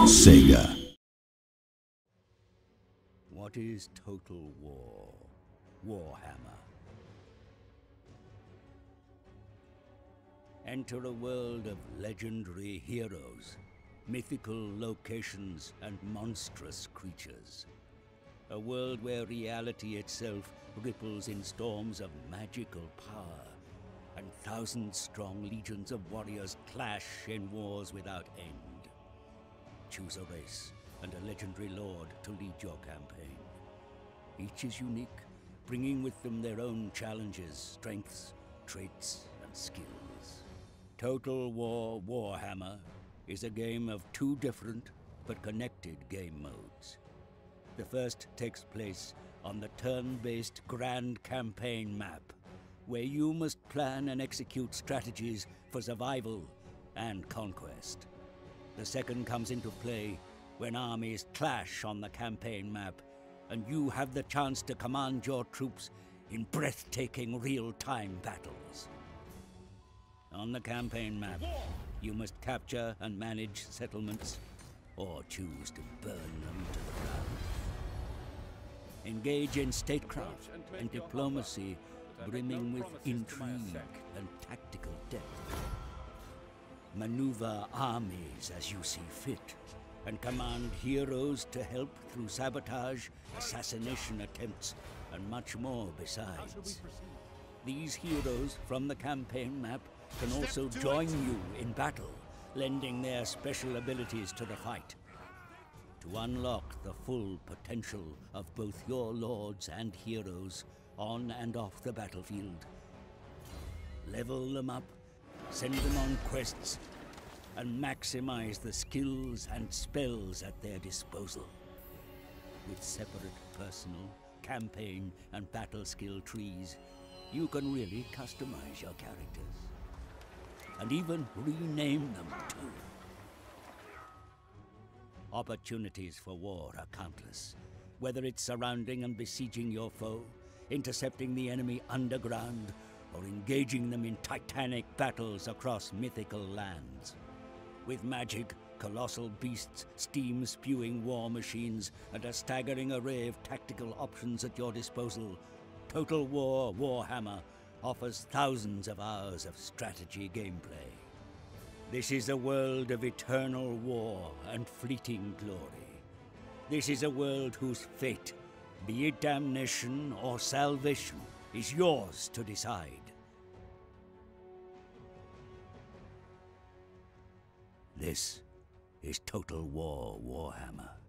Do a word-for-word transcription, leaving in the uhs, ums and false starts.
Sega. What is Total War? Warhammer. Enter a world of legendary heroes, mythical locations, and monstrous creatures. A world where reality itself ripples in storms of magical power, and thousand-strong legions of warriors clash in wars without end. Choose a race and a legendary lord to lead your campaign. Each is unique, bringing with them their own challenges, strengths, traits, and skills. Total War Warhammer is a game of two different but connected game modes. The first takes place on the turn-based Grand Campaign map, where you must plan and execute strategies for survival and conquest. The second comes into play when armies clash on the campaign map, and you have the chance to command your troops in breathtaking real-time battles. On the campaign map, you must capture and manage settlements, or choose to burn them to the ground. Engage in statecraft and diplomacy brimming with intrigue and tactical depth. Maneuver armies as you see fit, and command heroes to help through sabotage, assassination attempts, and much more besides. These heroes from the campaign map can also join you in battle, lending their special abilities to the fight. To unlock the full potential of both your lords and heroes on and off the battlefield, level them up, send them on quests, and maximize the skills and spells at their disposal. With separate personal, campaign, and battle skill trees, you can really customize your characters. And even rename them too. Opportunities for war are countless, whether it's surrounding and besieging your foe, intercepting the enemy underground, or engaging them in titanic battles across mythical lands. With magic, colossal beasts, steam-spewing war machines, and a staggering array of tactical options at your disposal, Total War Warhammer offers thousands of hours of strategy gameplay. This is a world of eternal war and fleeting glory. This is a world whose fate, be it damnation or salvation, is yours to decide. This is Total War Warhammer.